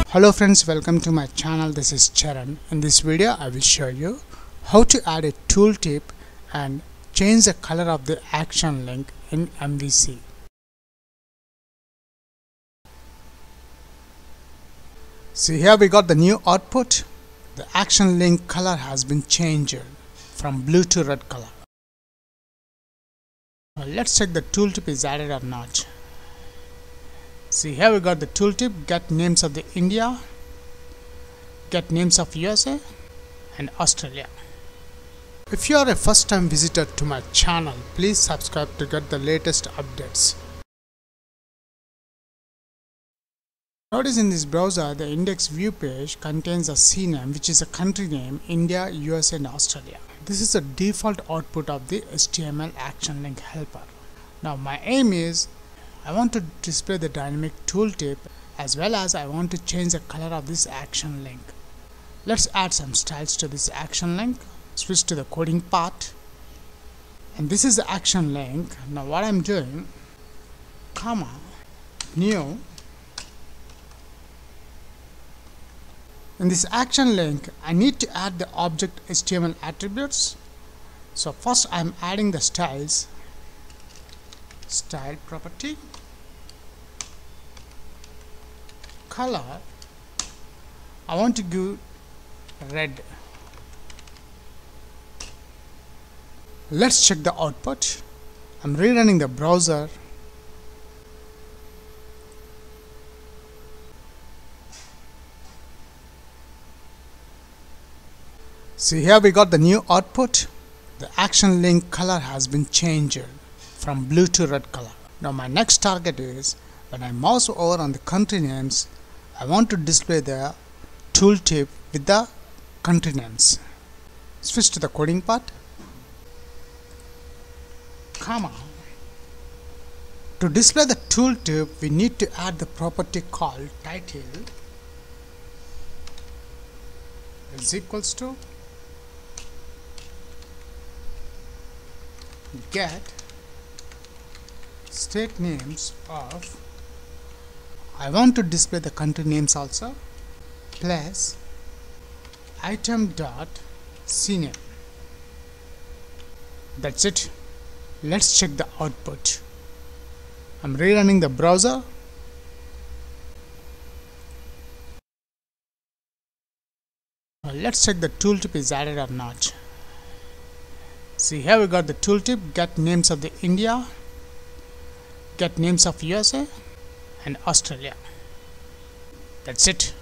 Hello friends, welcome to my channel. This is Charan. In this video I will show you how to add a tooltip and change the color of the action link in MVC. See, here we got the new output. The action link color has been changed from blue to red color. Now let's check the tooltip is added or not. See, here we got the tooltip, get names of the India, get names of USA and Australia. If you are a first time visitor to my channel, please subscribe to get the latest updates. Notice in this browser, the index view page contains a CNAME, which is a country name, India, USA and Australia. This is the default output of the HTML action link helper. Now my aim is I want to display the dynamic tooltip as well as I want to change the color of this action link. Let's add some styles to this action link. Switch to the coding part. And this is the action link. Now what I'm doing, comma, new. In this action link, I need to add the object HTML attributes. So first I'm adding the styles. Style property, color, I want to give red. Let's check the output. I'm rerunning the browser. See, here we got the new output. The action link color has been changed from blue to red color. Now my next target is when I mouse over on the country names, I want to display the tooltip with the country names. Switch to the coding part, comma. To display the tooltip, we need to add the property called title is equals to get state names of, I want to display the country names also, plus item dot CNAME. That's it. Let's check the output. I'm rerunning the browser. Now let's check the tooltip is added or not. See, here we got the tooltip, get names of the India, get names of USA and Australia. That's it.